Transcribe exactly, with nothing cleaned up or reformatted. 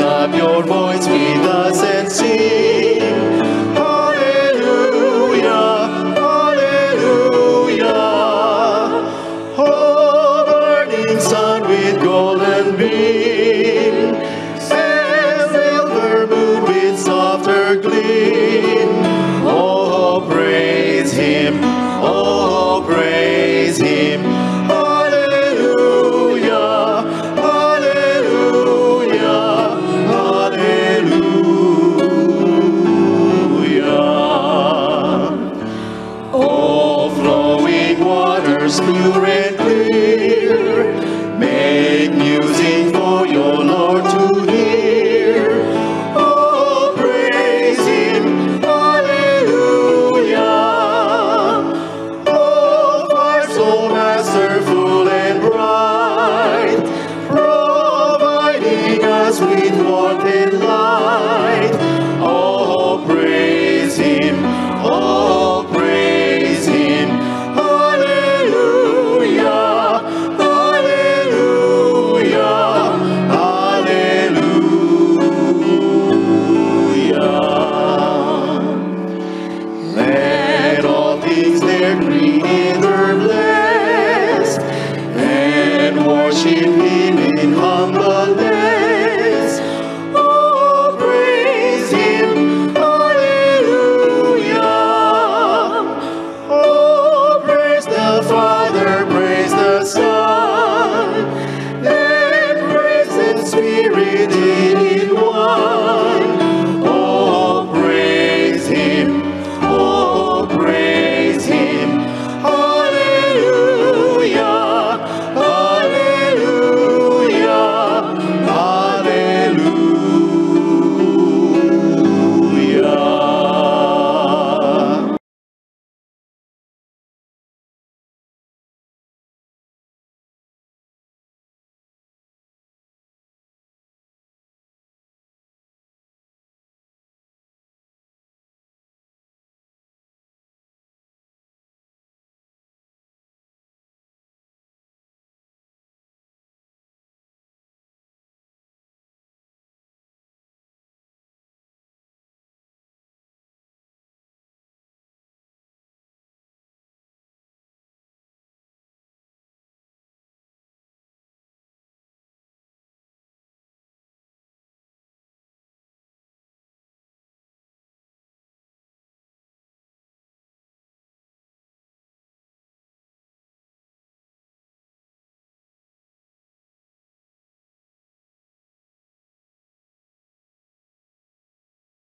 up your voice with us and sing. Hallelujah, hallelujah. Oh, burning sun with golden beam, and silver moon with softer gleam. Oh, praise him, oh, praise him. Hallelujah, hallelujah, hallelujah. Oh, flowing waters pure and clear, make music for your Lord to hear. Oh, praise him, hallelujah. Oh, our soul masterful and bright, providing us with warmth and light. Oh, praise him, oh, praise him. Hallelujah, hallelujah, hallelujah. Let all things their creator bless, and worship him in humbleness. Oh, praise him, hallelujah. Oh, praise the Father, praise the Son, and praise the Spirit in